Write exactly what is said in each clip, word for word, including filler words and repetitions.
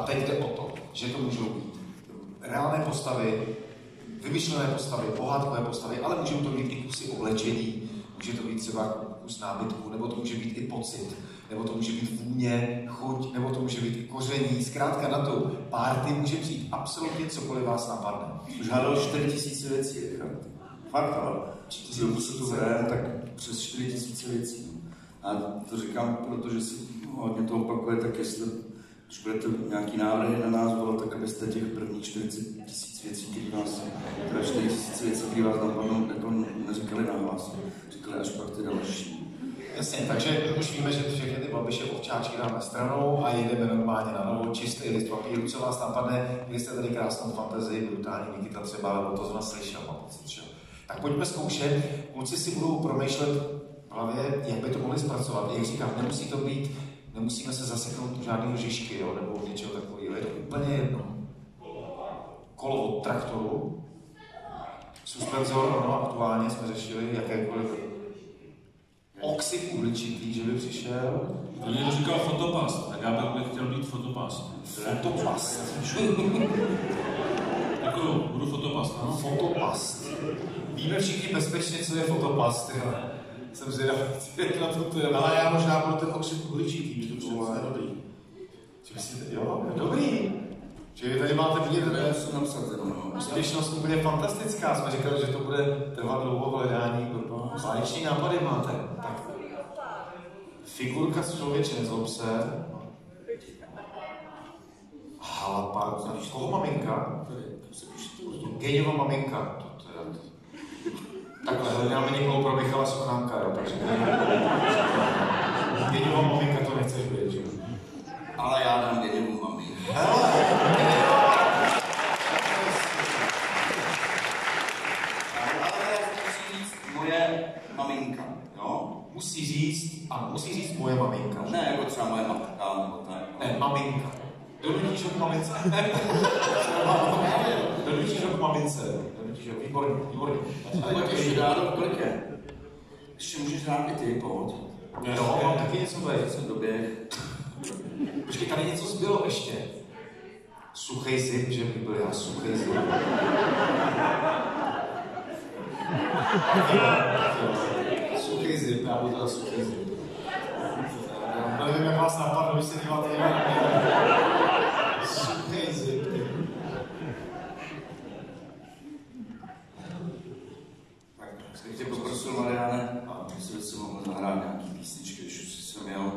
teď jde o to, že to můžou být reálné postavy, vymyšlené postavy, pohádkové postavy, ale můžou to být i kusy oblečení, může to být třeba kus nábytku, nebo to může být i pocit, nebo to může být vůně, chuť, nebo to může být i koření. Zkrátka na tu party může přijít absolutně cokoliv vás napadne. Už hádal čtyři tisíce věcí, Richard. Fakt, ale když se tu hrajem, tak přes čtyři tisíce věcí. A to říkám, protože si hodně to opakuje, tak jestli když budete nějaký návrhy na nás volat, tak abyste těch prvních čtyřicet tisíc věcí, které vás, teda čtyři tisíce věcí, které vás napadnou, jako neříkali nahlas, říkali až pak ty další. Jasně, takže už víme, že všechny ty Babiše ovčáčky dáme stranou a jedeme normálně na novo, čistý list papíru, co vás napadne, když jste tady krásnou fantazii, brutální Nikita třeba, nebo to zrovna slyšel, mám pocit, že? Tak pojďme zkoušet, kluci si budou promýšlet v hlavě, jak by to mohli zpracovat. Jak říkám, nemusí to být, nemusíme se zaseknout do žádného žižky, jo, nebo něčeho takového, je to úplně jedno. Kolo od traktoru, suspenzor, no, aktuálně jsme řešili jakékoliv oxid uhličitý, že by přišel. To někdo říkal fotopast, tak já bych chtěl být fotopast. Fotopast. Děkuju, budu fotopast. No? Fotopast. Víme všichni bezpečně, co je fotopast. Já jsem zvědavý, jak na to to je. Ale já možná budu ten oxid uhličitý, že to bylo dobrý. Jo, dobrý. Čili tady máte vidět, že se napsat, no. Úspěšnost úplně fantastická. Jsme říkali, že to bude trvat dlouho hledání. Báječní nápady máte. Tak. Figurka z člověče, nezlob se. Halapa, znáš koho maminka? Geňova maminka. To teda... Takhle, hledáme někoho pro Michala Sochránka, jo, takže... Geňova maminka to nechceš být, že? Ale já dám Geňovu maminku. Moje maminka, jo? Musí říct, ano, musí říct moje maminka. Ne, jako třeba moje matka, nebo tak. Ne, maminka. Donutíš ho k mamince. Donutíš ho k mamince. Donutíš ho, výborně, výborně. Ale tak ještě dál, kolik je? Ještě můžeš dát i ty, pojď. Jo, mám taky něco tady. Jsem doběh. Počkej, tady něco zbylo ještě. Suchej zip, že by byl já suchej zip. Suchý zip, já budu teda suchý zip. Já nevím, jak vás napadlo, když se díváte na suchý zip. Tak, jsem tě poprosil, Mariáne, a myslím, že jsem mohl zahrát nějaký písničky, když už jsem jel.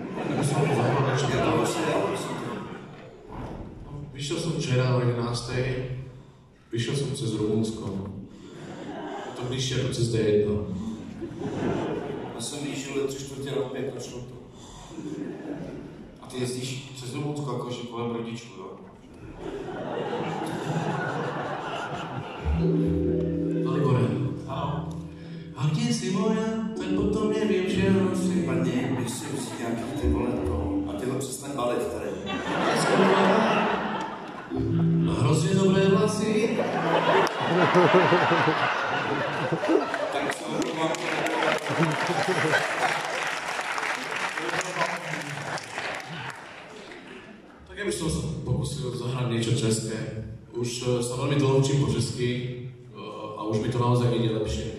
Vyšel jsem včera o jedenácté. Vyšel jsem přes Rumunsko. To blíž jako přes D jedna. Já jsem vyšel tři čtvrtě na pět, to šlo to. A ty jezdíš přes Rumunsko jako kolem rodičů, jo? Dalibore. Ano. A kde jsi moja, tak potom nevím, že jo. Případně, když si vzít nějaký ty vole to, a tělo přestaň balit tady. Má hrozně dobré vlasy. Tak co to mám Tak já bych se pokusil zahrát něco české. Už se velmi dlouho učím po česky a už mi to naozaj ide lepšie.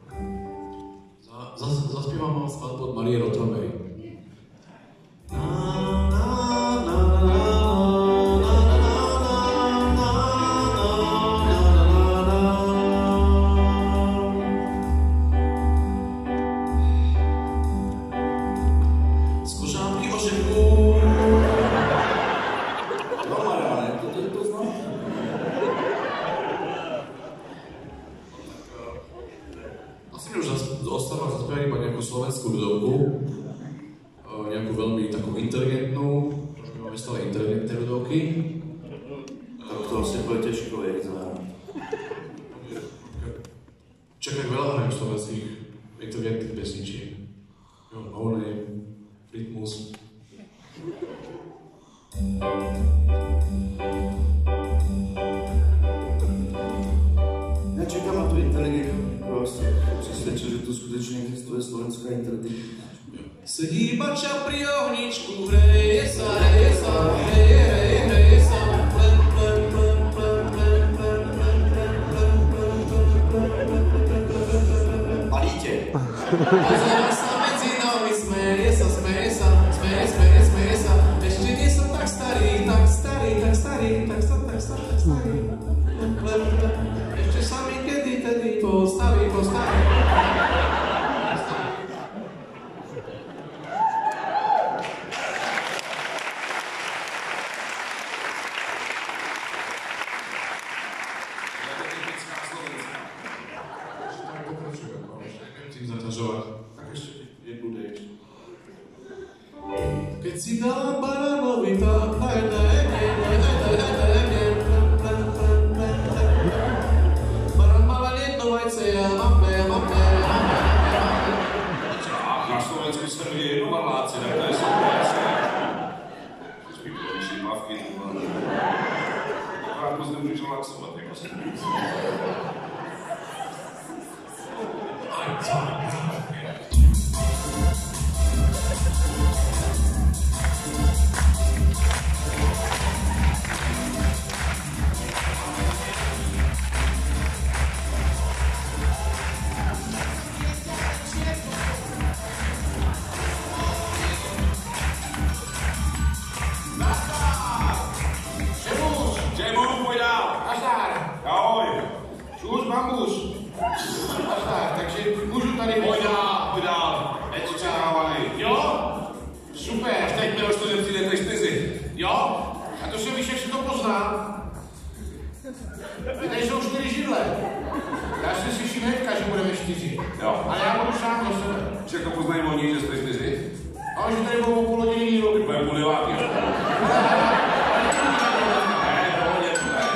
Zaspívám vám skladbu od Marie Rotrowej. Slovenskou ľudovku, nejakú veľmi takú inteligentnú, trošku máme stále inteligentné ľudovky. Tak to asi bude těžko vědět zahrát. Čakaj, veľa hrajú slovenských inteligentných pesničiek. No Name, Rytmus. Já čekám na tu inteligentní prostě. Přesvědčil, že tu skutečně existuje slovenská inteligentní. Sedí bača pri ohničku, hreje sa, hreje sa, hreje, hreje, hreje. Pozerá sa medzi nami, smeje sa, smeje sa, smeje, smeje, smeje sa. Ešte nie som tak starý, tak starý, tak starý, tak starý, tak starý, tak starý. Ešte sa mi kedy, tedy postaví, postaví. Keď si dala baránovi, tak dajte, dajte, dajte, barán mal len jedno vajce, ja mám, ja mám, ja mám, ja mám. Na Slovensku se rodí jedno maláci, tak to je super. Když mi povíší plavky, akorát moc nemůžeš relaxovat, jako se říct. Tady jsou čtyři židle. Já si slyším hnedka, že budeme čtyři. Jo. Ale já budu sám do sebe. Všechno poznají oni, že jste čtyři? A že tady budou půl hodiny díl. Bude půl devátý. Ne, pohodě, tady.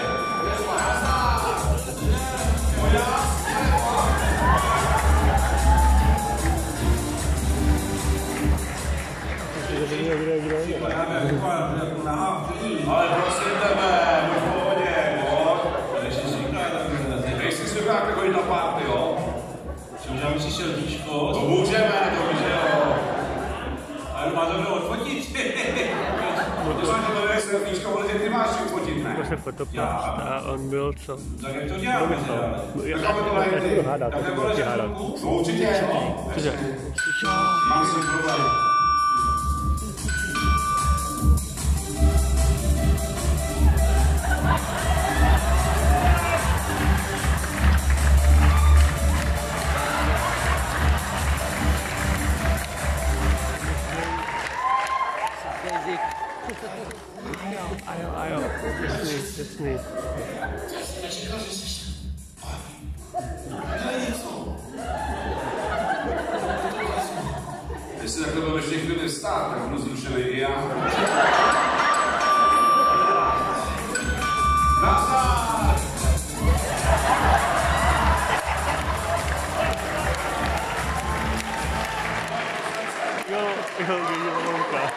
Ale prosím tebe, buď v pohodě, pojď. Nejsi si vrát takový na párty, jo? Že možná by si šel tíčko. To můžeme, to víš, jo. Ale má to odfotit. To máš to nevě se tíčko, protože ty máš čím fotit, ne? To se fotoplast a on byl co? Tak jak to děláme teda? Já Tak to mají ty. hádat, Tak to nebo budu než hádat. No určitě, jo. Cože? Mám s tím problém. Ajo, ajo, jasný, jasný. Nečekal, že jsi... Dělej něco. Jestli takhle budeme ještě chvíli stát, tak budu zrušený i já. Nazdar! Jo, jo, jo, Lonka.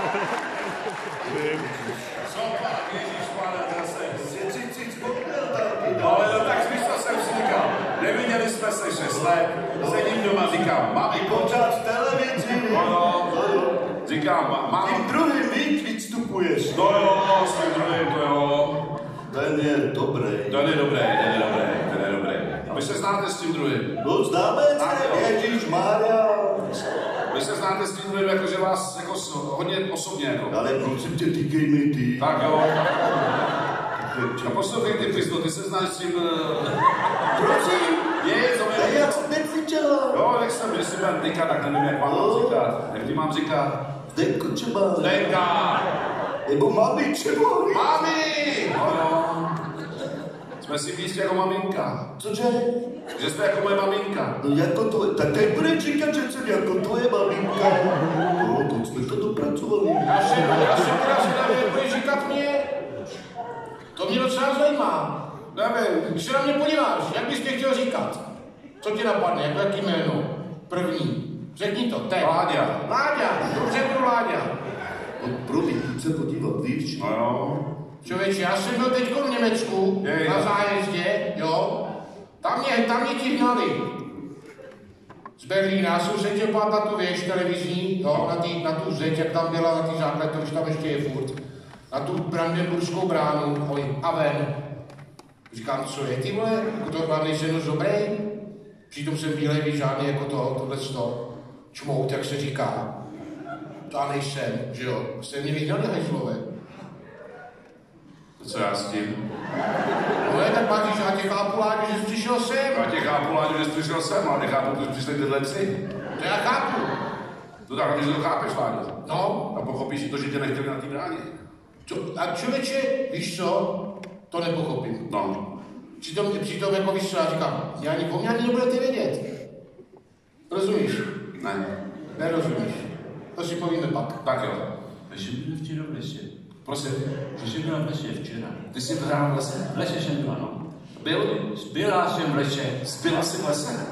Zopak, ježišpáne, zase. No ale no tak víš, co jsem si říkal. Neviděli jsme se šest let, sedím doma, říkám, mami, Pořád v televizi. no jo, říkám, mám, Tím druhým víc vystupuješ. no jo, s tím druhým, to jo. Ten je dobrý. Ten je dobrý, ten je dobrý, ten je dobrý. A vy se znáte s tím druhým? No známe se, Ježíš Mária. Vy se znáte s tím druhým, jakože vás jako hodně osobně, jako. Ale prosím tě, týkej mi ty. Tak jo. A poslouchej ty pizdo, ty se znáš s tím... Prosím. Je, co mi... A jak jsem necvičela. Jo, jak jsem, že si budem tykat, tak nevím, jak vám mám říkat. Jak ti mám říkat? Zdenko třeba. Zdenka! Nebo mami třeba. Mami! No, no. Jsme si blízcí jako maminka. Cože? Že jste jako moje maminka. No jako tvoje, tak teď budeš říkat, že jsem jako tvoje maminka. No, teď jsme to dopracovali. Já si, já si teda si nevím, budeš říkat mě. To mě docela zajímá. Nevím. Když se na mě podíváš, jak bys mě chtěl říkat? Co ti napadne, jako jaký jméno? První. Řekni to, teď. Láďa. Láďa, dobře budu Láďa. No, promiň, jdu se podívat, víš? No jo. Člověče, já jsem byl teďko v Německu, Jej. na zájezdě, jo. Tam mě, tam mě ti hnali. Z Berlína, já jsem se chtěl pát na tu věž televizní, jo, na, tý, na tu zeď, jak tam byla, na tý základ, to už tam ještě je furt. Na tu brandenburskou bránu, oj, a ven. Říkám, co je ty vole, to hlavně ženu dobrý? Přitom jsem bílej víc žádný jako to, tohle sto, čmout, jak se říká. To já nejsem, že jo? Jste mě viděli, hajzlové? To co já s tím? No je, tak Matíš, já tě chápu, Láďo, že jsi přišel sem. Já tě chápu, Láďo, že jsi přišel sem, ale nechápu, že jsi přišli tyhle tři. To já chápu. To tak, že to chápeš, Láďo. No. A pochopíš i to, že tě nechtěli na té bráně. Co? A člověče, víš co? To nepochopím. No. Přitom, přitom jako víš co, já říkám, já ani po mě ani nebudete vědět. Rozumíš? Ne. Nerozumíš. To si povíme pak. Tak jo. Takže byl včera v lese. Prosím. Že jsi byla v lese včera. Ty jsi hrál v lese? V lese jsem byla, no. Byl? Byla jsem v lese. Zbyla jsi v lese?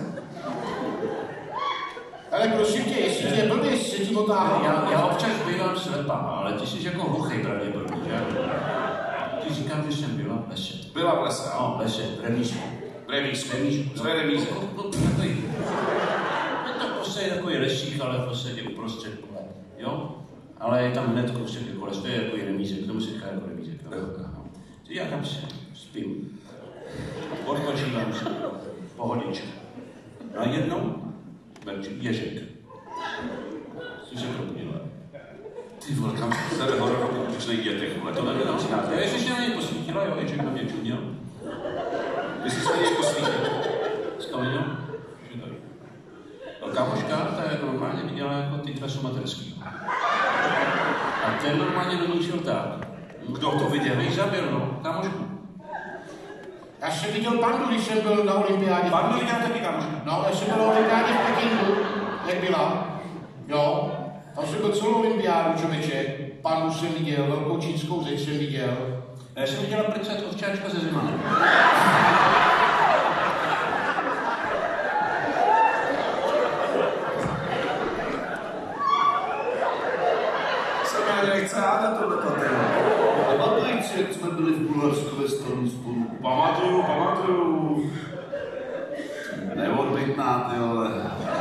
Ale prosím tě, jestli tě je blbý, jestli se ti otáhá. Já, já občas bývám slepá, ale ty jsi jako hluchej pravděpodobně, že? Ty říkám, že jsem byla v lese. Byla v lese, No, v lese, v remízku. V remízku. Remízku. Co je remíze? No, no, takový. Je to prostě takový lesík, ale v podstatě uprostřed pole, jo? Ale je tam hned kousek jako les, to je jako remízek, tomu se říká jako remízek, jo? Já tam se spím. Odpočívám si, pohodička. A jednou ježek. Jsi se probudila. Ty vole, kam se tady horor o obyčejných dětech, vole, to nevědám si nás. Já jsi se na něj posvítila, jo, ježek na mě čuměl. Ty jsi se na něj posvítil. Zkamenil? Že tady. Velká možka, ta je normálně viděla jako tygra somaterskýho. A ten normálně do ní šel tak. Kdo to viděl? Izabel, no, kámošku. Já jsem viděl pandu, když jsem byl na olympiádě. Pandu viděl taky kámošku. No, já jsem byl na olympiádě v Pekingu, jak byla. Jo, tam jsem byl celou olympiádu, člověče. Pandu jsem viděl, velkou čínskou zeď jsem viděl. Já jsem viděla prcat ovčáčka ze Zemanem. Jsem já nechce hádat tohle patrno. Pamatuješ si, jak jsme byli v Bulharsku ve stanu spolu? Pamatuju, pamatuju. Neodbytná, ty vole.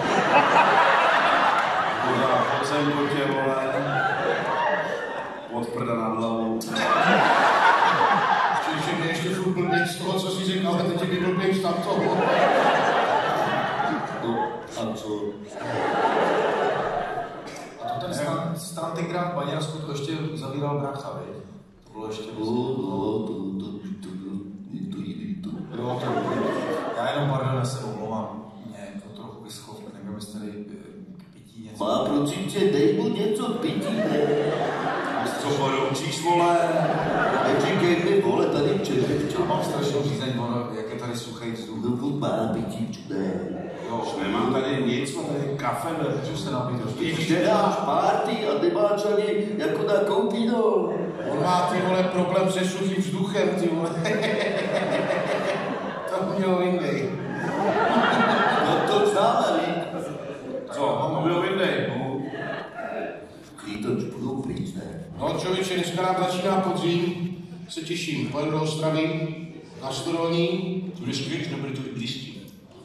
Pořád po zemkotě, vole. Pod prda nad hlavou. Čili mě ještě furt blběk z toho, co jsi řekl, ale teď je mi blběk z tamtoho. No, a co? A to ten stan, stan tenkrát v Maďarsku to ještě zavíral brácha, viď? To bylo ještě... No, no, to, to, to, to, to jiný, to. Jo, to já jenom, pardon, já se omlouvám. Mě to trochu vyschlo, nevím, jestli tady k pití něco... Má, prosím tě, dej mu něco k pití, ne? Co poroučíš, vole? Neříkej mi, vole, tady červeč. Já mám strašnou řízeň, ono, jak je tady suchý vzduch. No, má pití, ne? Jo, Už nemám tady nic, mám tady kafe, můžu se napít trošku. Když nedáš party a nemáš ani jako na koupino. On má, ty vole, problém se suchým vzduchem, ty vole. To měl jiný. No to známe, víc. Co? To byl Vindej. Klítoč budou pryč, ne? No člověče, dneska nám začíná podzim, se těším. Pojedu do Ostravy, na Studolní. Budeš kvěč, nebude to listí.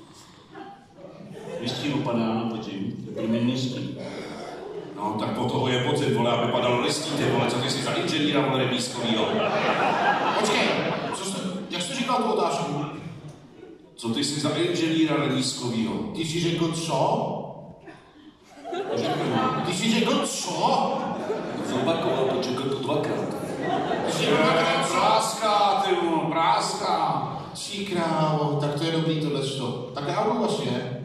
Listí opadá na podzim, to bude nízký. No, tak po toho je pocit, vole, aby padalo listí, ty vole, co ty jsi za inženýra, vole, remízkovýho. Počkej, co jsi, jak jsi říkal tu otázku? Co ty jsi za inženýra remízkovýho? Ty jsi řekl co? Ty jsi řekl co? Zopakoval to, čekal to dvakrát. Ty jsi řekl dvakrát co? Práská, ty vole, práská. Cí krávo, tak to je dobrý tohleto. Tak já budu vlastně.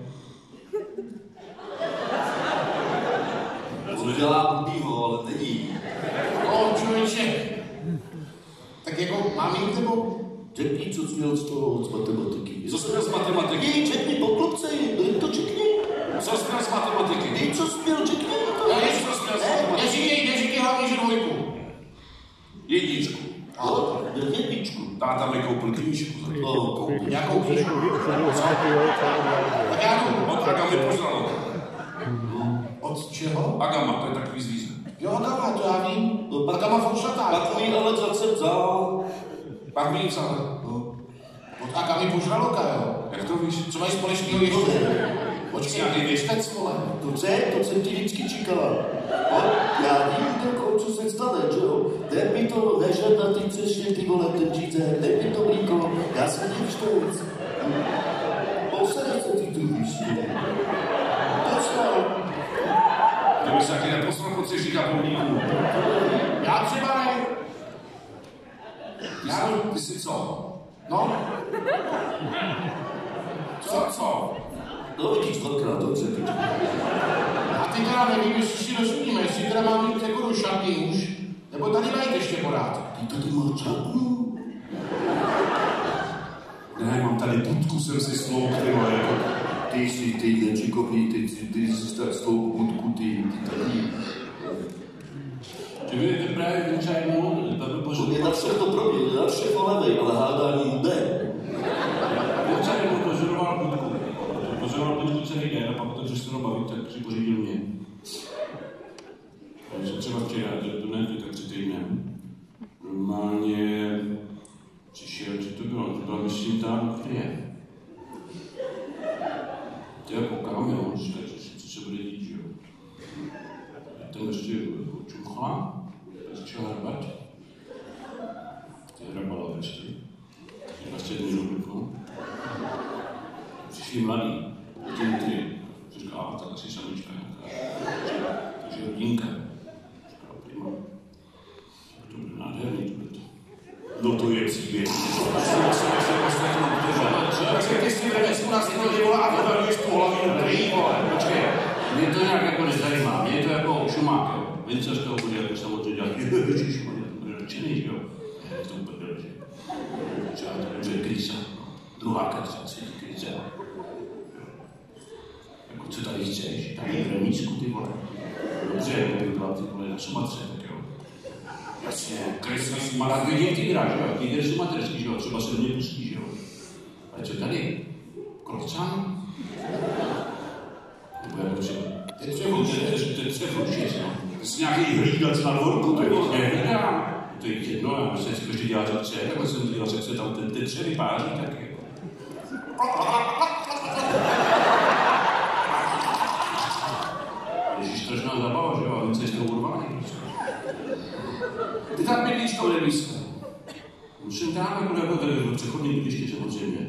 On dělá blbýho, ale není. No, člověče. Tak jako, mám jít nebo? Řekni, co jsi měl z toho, z matematiky. Co jsi měl z matematiky? Jej, řekni po klubce, dej to řekni. Co jsi měl z matematiky? Dej, co jsi měl, řekni. No, jestli to směl z Neříkej, neříkej hlavně, že dvojku. Jedničku. No, jedničku. Táta mi koupil knížku. No, koupil. Jakou knížku? Tak já jdu. Od Agamy požralo. Od čeho? Agama, to je takový zvíře. Jo, Agama, to já vím. No, pak- Agama foušatá. Pak mi ale zase vzal. Pak mi ji vzal. No. Od Agamy požraloka, jo. Jak to víš? Co mají společného ještě? Počkej, Nějaký věštec, vole. To co, to jsem ti vždycky čekala. No, já vím, jako, co se stane, že jo? Dej mi to ležet na ty třešně, ty vole, ten číce, dej mi to mlíko, já jsem ti čtouc. Posede se ty tu. výstupy. To co? To by se taky neposlal pod říká pomníků. Já třeba ne. Ty, jsi, ty jsi co? No, Co, co? No vidíš dvakrát, dobře, vidíš. a ty teda nevím, jestli si rozumíme, jestli teda mám jít jako do šatny už, nebo tady mají ještě pořád. Ty tady máš čatnu? Ne, mám tady budku, jsem si slouk, ty vole, jako... Ty jsi, ty nečikovný, ty, ty, ty jsi tak s tou budku, ty, ty tady. Že vy jste právě vyčajnou, tady požil. Je na všechno pro mě, na všechno levej, ale hádání jde. Vyčajnou požoroval budku. Požoroval budku celý den a pak to přestalo bavit, tak si pořídil mě. Takže třeba včera, to ne, tak tři týdny, normálně přišel, že to bylo, to byla myslím tam, kde je. Já koukám, jo, říká, co se bude dít, že jo. Ten ještě čumchla, začal hrabat. Ty hrabala ještě. Je na střední rubriku. Přišli mladí, tím ty. Říká, a tak asi samička nějaká. Takže rodinka. Říká, prima. To bude nádherný, to bude to. No to je příběh. Takže ty si v Remesku na snědě, vole, a vyhleduješ tu hlavinu, prý, vole, počkej. Mě to nějak jako nezajímá, mě je to jako šumák, jo. Vince z toho bude jako samozřejmě dělat, ježišmarja, to bude nadšený, jo. Je to úplně dobře. Třeba to dobře krysa, druhá krysa, třetí krysa. Jako co tady chceš, tady je v Remísku, ty vole. Dobře, jako by byla ty vole na Sumatře, tak jo. Jasně, krysa si má rád vidět tygra, že jo. Tygr sumaterský, že jo, třeba se do mě pustí, že jo. Ale co tady? Krovcan? Nebo jako třeba... To je převrušec, no. Ty jsi nějaký hlídac na dvorku, to je To je nehlídám. To je jedno, já myslím, že každý dělá to tře, takhle jsem dělal, že se tam ten, ten tře vypáří, tak jako... Ježíš, strašná zabava, že jo, a Vince je z toho urvaný, prostě. Ty tam bydlíš to bude blízko. Musím tam jako jako tady v přechodní bydliště samozřejmě.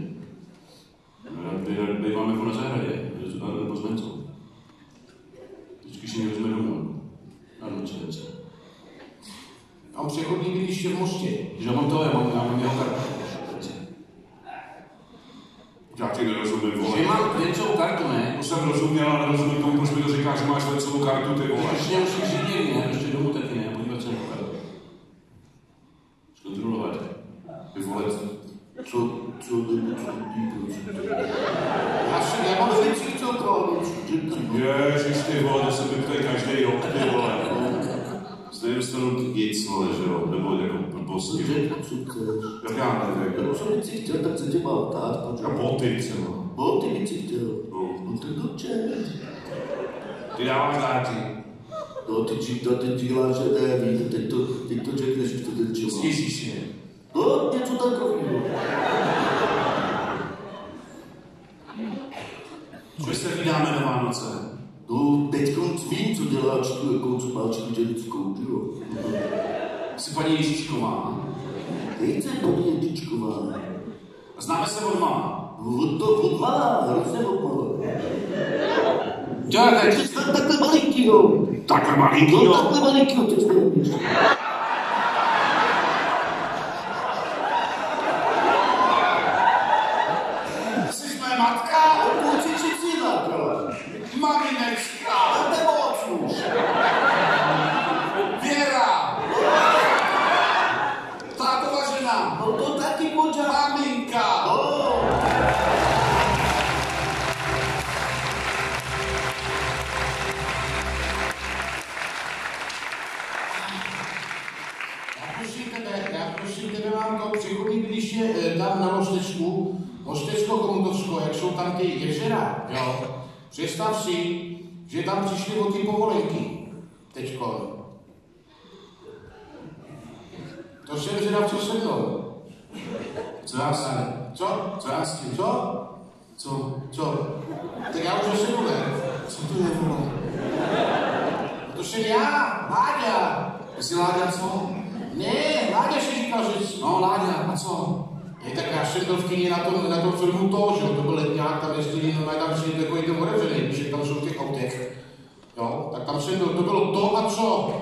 Býváme jako na zahradě, nebo s Vencou. Vždycky si mě vezme domů. Ano, co Vence. Mám přechodní bydliště v Mostě. Že mám to, já mám, já mám jeho kartu. Já ti nerozumím, vole. Že mám Vencovou kartu, ne? To jsem rozuměl, ale nerozumím tomu, proč mi to říkáš, že máš Vencovou kartu, ty vole. Když mě musíš řídit, ne? Ještě domů taky ne, podívat se na kartu. Zkontrolovat. Ty vole, Co, co, nebo co, proč? Já si, já mám vždycky co to. ježiš, ty vole, to se mi ptají každý rok, ty vole. Zde dostanu nic, vole, že jo, nebo jako blbosti. Co chceš? Jak já nevím. No, co by si chtěl, tak se tě má ptát, A boty třeba. Boty by si chtěl. No. No tak dobře. Ty dáváš dárky. No, ty říká, teď děláš, že ne, víte, teď to, teď to řekneš, že to ten čelo. Sněžíš si je. No, něco takového. Co se vydáme na Vánoce? No, teď vím, co děláš tu, jako co máš dělickou, jo. Jsi paní Ježíšková. Teď se paní Ježíšková. A známe se od mama. No, od to od malá, hrozně od malá. Jo, Ty jsi takhle malinký, jo. Takhle malinký, No, jo. takhle malinký, jo, teď nevíš. Jsi moje matka, Kluci, či syna, jo. maminečka, A nebo už. Věra, tátová žena, No to taky pořád. maminka. No. Já prosím tebe, já prosím tebe, mám to přechodní bydliště eh, tam na Mostecku, Mostecko-Komutovsko, jak jsou tam ty jezera, jo. Představ si, že tam přišli o ty povolenky, teďko. To jsem zvědav, co se mnou. Co já s tím? Co? Co já s tím? Co? Co? Co? Tak já už zase ne. Co to je, vole? To jsem já, Láďa. Ty jsi Láďa, co? Ne, Láďa si říkal, že jsi... No, Láďa, a co? Je, tak já jsem byl v kyně na tom, na tom filmu to, že to byl letňák, tam jezdili, no tam přijde takový ten otevřený, když tam jsou v těch autech. Jo, tak tam jsem byl, to bylo to a co?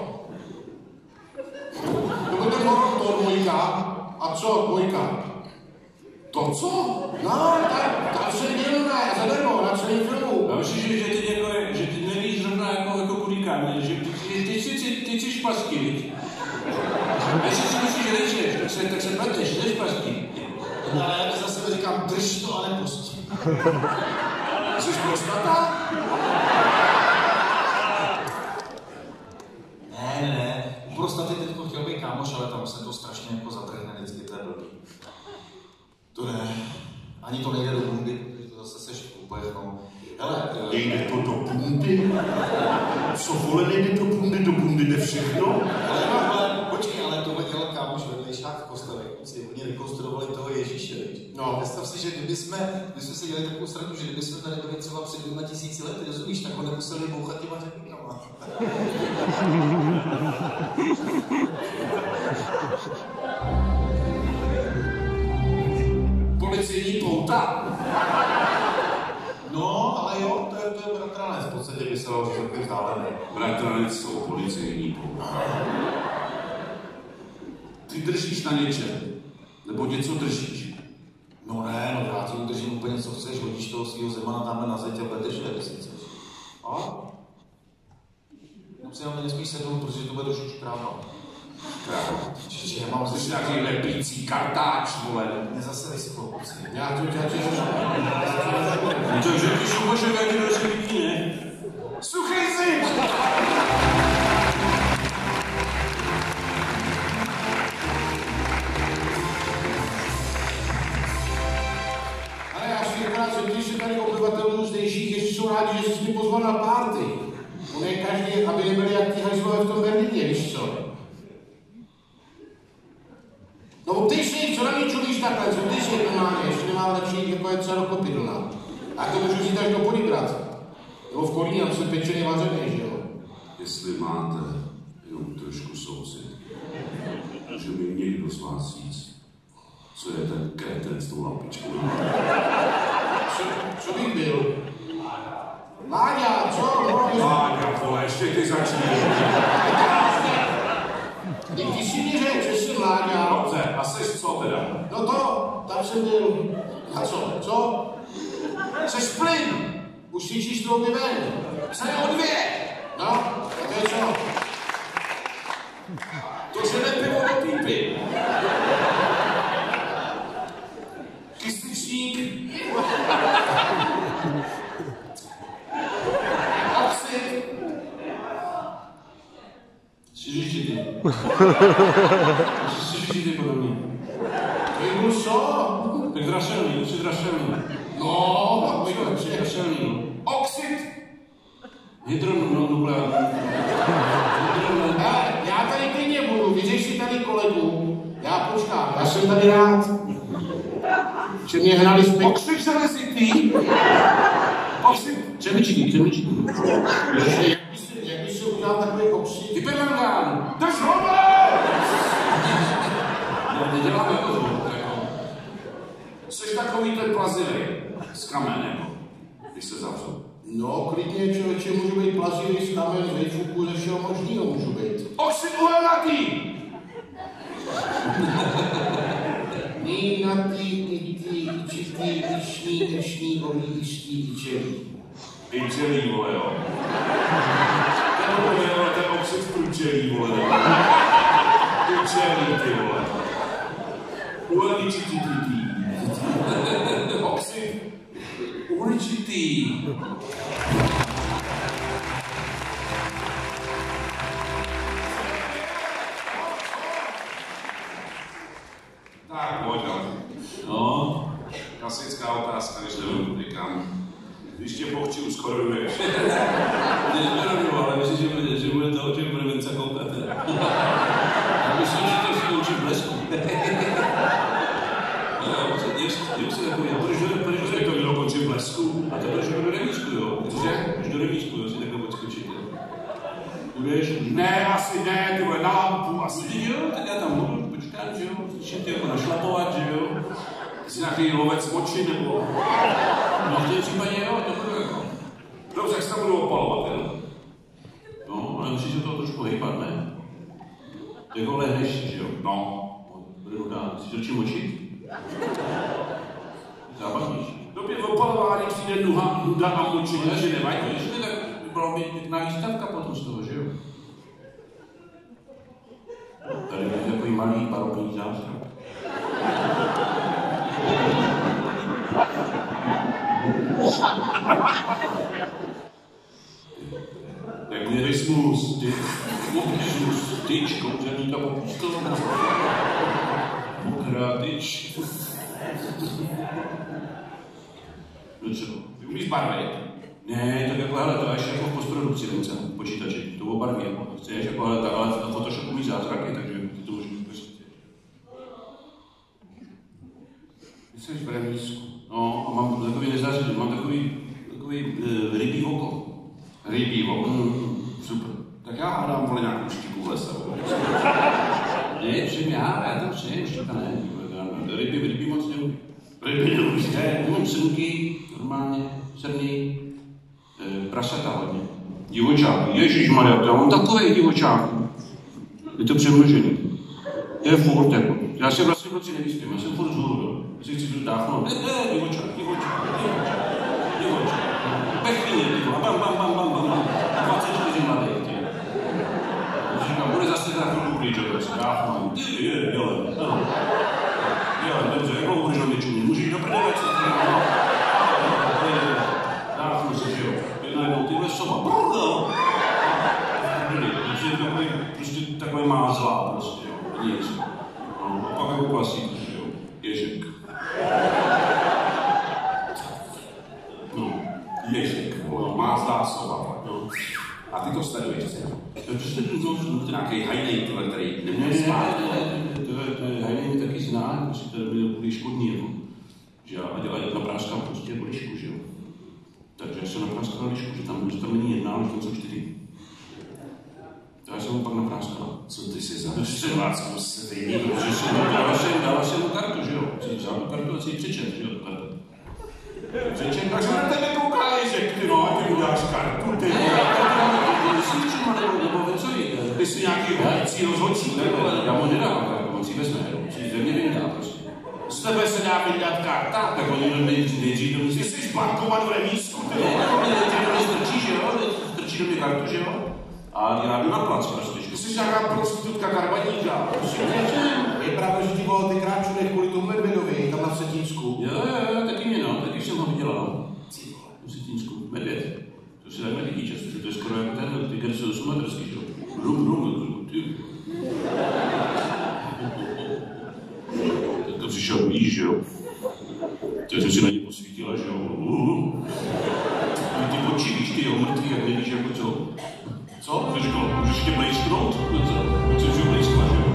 To byl ten horor, to dvojka, a co dvojka? To co? No, tak, tam jsem dělal na zadarmo, na celém filmu. Já myslím, že, že teď jako, že ty nevíš zrovna jako, jako kurikán, že ty, ty, ty, ty, ty jsi špasky, viď? Jestli si myslíš, že nejseš, tak se, tak se pleteš, jsi špasky. Ale já za sebe říkám, drž to a nepustí. Jsi prostata? Ne, ne, ne. U prostaty teďko chtěl být kámoš, ale tam se to strašně jako zatrhne vždycky, to je blbý. To ne. Ani to nejde do bundy, protože to zase seš úplně, no. Hele, nejde to do bundy? Co vole, nejde do bundy, do bundy jde všechno? Ale, ale počkej, ale to dělal kámoš vedlejšák v kostele. Oni rekonstruovali toho Ježíše, viď? No. Představ si, že kdyby jsme, kdyby jsme si dělali takovou srandu, že kdyby jsme tady byli třeba před dvěma tisíci lety, rozumíš, tak ho nemuseli bouchat těma řeknikama. Policejní pouta. No, ale jo, to je, to je bratranec, v podstatě by se dalo říct takový vzdálený. Bratranec jsou policejní pouta. Ty držíš na něčem, nebo něco držíš. No ne, no já ti udržím úplně co chceš, hodíš toho svýho Zemana tamhle na zeď a budeš žít, jestli chceš. A? No si na mě nesmíš sednout, protože to bude trošičku kráva. Kráva. Čiže já mám Jsi zase nějaký lepící kartáč, vole. mě zase vyschlo, kluci. Já to tě tě Takže ty šupašek, jak ti dneska vidí, ne? Suchý zim! Ale já si akorát jsem si tady obyvatelů zdejších, jestli jsou rádi, že jsi mě pozval na párty. On je každý, aby nebyli jak ti hajzlové v tom Berlíně, víš co? No ty si, co na mě čumíš takhle, co ty si normálně, ještě nemám radši, jako je celá kopidlná. A to můžu říct až do Podibrat. Nebo v Kolíně, tam jsem pečený vařený, že jo? Jestli máte jenom trošku soucit, že mi někdo z vás říct, co je ten kreten s tou lampičkou. Co, co bych byl? Láďa, co? Láďa, vole, ještě ty začni. Ty, ty si mi řekl, že jsi Láďa. Dobře, a seš co teda? No to, tam jsem byl. A co? Co? Jseš plyn. Už svíčíš to obě ven. Jsem o dvě. No, a to je co? To žene pivo do pípy. Kysličník. Oxid. Jsi řičitý. Jsi řičitý podle mě. Ty co? Tak drašelný, jsi drašelný. No, tak to je Drašelný. Oxid. Hydronukleární. Hele, já tady klidně budu, vyřeš si tady kolegu. Já počkám, já jsem tady rád. Že mě hnali z pěk... Okřik se nezitý. Oxid. Čemičky, čemičky. Ježiši, jak by se, jak by se udělal takový oxid? Hypermangán. Drž hlava! Já nedělám jako to. Jsi takový ten plazivý z kamenem, když se zavřou. No, klidně, člověče, můžu být plazivý z kamen, z vejfuku, ze všeho možného můžu být. Oxid uhelnatý! Nínatý, itý, ičitý, išný, ešný, olí, ištý, ičelý. Ičelý, vole, jo. Ten vole, vole, ten oxid průčelý, vole. Ičelý, ty vole. Uhelný čititý. Oxid určitý. Tak, pojď, No. klasická otázka, když nevím někam. Když tě pochčím, skoro jdeš. Nerovnu, ale myslím, že bude, že bude to, že bude Vince koukat. Já myslím, že to skončí v blesku. Jak se takový, a budeš do Když to mělo končit v blesku. a to budeš do remíčku, jo? Cože? Budeš do remíčku, jo, si takhle podskočit. Budeš? Ne, asi ne, ty vole, na lampu, asi. Jo, tak já tam budu, počkám, že jo, začít jako našlapovat, že jo. Jsi nějaký lovec moči, nebo... No v tom případě jo, to bude jako. Dobře, jak se tam budu opalovat, jo? No, ale musíš se toho trošku hejbat, ne? Ty jako lehneš, že jo? No. Bude nuda, si to čím močit? Zábavníš. Době v opalování přijde nuha, nuda a močení, No, že nevadí. Ještě tak byla by pěkná výstavka potom z toho, že jo? Tady je takový malý barokní zázrak. Jak nerismus, ty optimus, tyč, kouzelníka popustová. Mokrá tyč. No co, ty umíš barvit? Ne, tak jako hele, to až jako v postprodukci vence, počítači, to obarví, jako chceš, jako hele, tak, ale na Photoshopu umí zázraky, takže ty to můžeš prostě. Ty jsi v remísku. No, a mám takový nezářadý, mám takový, takový uh, rybí oko. Rybí oko. Mm, super. Tak já hádám, vole, nějakou štiku v lese. Ne, všem já, já tam všem, štika ne, ryby, ryby moc neumím. Ryby neumíš, Ne, umím srnky, normálně, srny, e, prasata hodně. Divočáky, ježišmarja, já mám takovej divočák. Je to přemnožený. Je furt jako. Já se vlastně v noci nevyspím, já jsem furt vzhůru, jo. Já si chci tu dáchnout. Ne, ne, divočák, divočák, divočák, divočák. Pechvíně, tyvo, a bam, bam, bam, bam, bam, bam. dvacet čtyři mladých, ty. Říkám, bude zase teda chvilku pryč, jo, se dáchnout. Ty, je, dělej, ano. Dělej, dobře, jako budeš na mě čumět, můžeš jít do prdele, co ty, no. Dáchnu si, že jo. Najednou tyhle soba, brrrr. Je takový, prostě takový mázlá, prostě, jo, nic. No, a pak jako klasík, jo, ježek. No, ježek, no, mázlá soba, no. A ty to sleduješ, si? To je prostě to, To nějaký hajnej, tohle, který ne, neměl ne, spát. ne, to je, to je, hajnej taky zná, prostě to byl kvůli škodní, jo. Že já dělám napráskám prostě lišku, že jo. Takže já jsem napráskal lišku, že tam, že tam není jedna, ale tam jsou čtyři. Já jsem mu pak napráskal. Co ty si za střeláckou sviní? Protože jsem dala jsem, dala jsem mu kartu, že jo. Si vzal tu kartu a si ji přečet, že jo, tu kartu. Přečet, Takže na tebe kouká ježek, ty no, a ty mu dáš kartu, ty no. Ty jsi třeba nebo co jí? Ty jsi nějaký hodící rozhodčí, nebo? Já mu nedávám kartu, on si vezme, jo. Si ze mě vyndá prostě. Z tebe se dá vydat karta? Tak oni do mě nejdřív do mě Ty jsi bankovat v remísku, ty Ne, no. ne, ty do mě strčí, že jo, strčí do mě kartu, že jo. A já jdu na plac prostě, že Ty jsi nějaká prostitutka karbaníka. Je pravda, že ti volal tenkrát čudek kvůli tomu medvědovi, tam na Vsetínsku. Jo, jo, jo, taky mě no, taky jsem ho viděla, no. V Vsetínsku, medvěd. To se takhle vidí často, že to je skoro jako ten, ty když jsou sumaterský, že jo. Rum, rum, ty. Tak to přišel blíž, že jo. Tak jsem si na ně posvítila, že jo. Ty oči víš, ty jo, mrtvý, jak nevíš, jako co. Co? To říkal, můžeš tě blejsknout? Co? Co jsi blejskla, že jo?